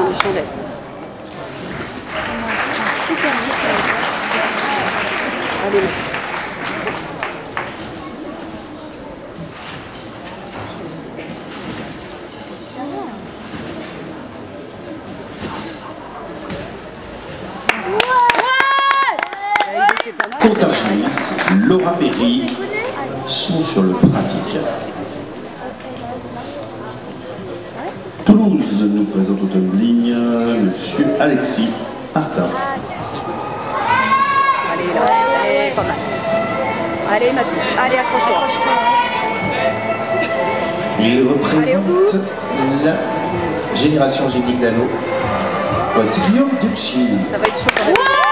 une chandelle. Allez, Quentin Schmiss, Laura Perry sont sur le pratique. Toulouse nous présente au tumbling Monsieur Alexis Martin. allez, là, allez, pas mal. Allez, Mathis, allez, accroche-toi. Il représente la génération Gilles Dano. C'est Guillaume Ducci. Ça va être chaud.